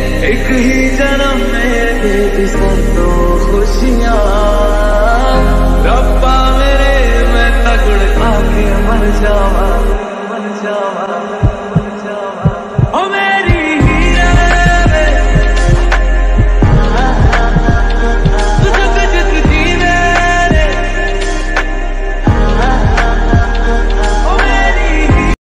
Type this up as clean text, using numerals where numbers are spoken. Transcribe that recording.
एक ही जन्म में दे दी सब तो खुशियाँ।